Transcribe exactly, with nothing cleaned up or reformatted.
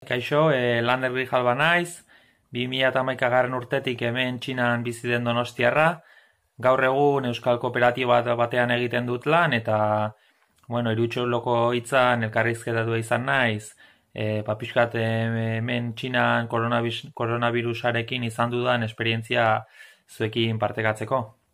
Kaixo, e, Lander Grijalba naiz, bi mila hamaikagarren urtetik hemen Txinan bizi den donostiarra, gaur egun Euskal Kooperatiba batean egiten dut lan, eta, bueno, irutxoloko hitzan elkarrizketatua izan naiz, e, papiskat hemen Txinan koronavirusarekin izan dudan esperientzia zuekin partekatzeko.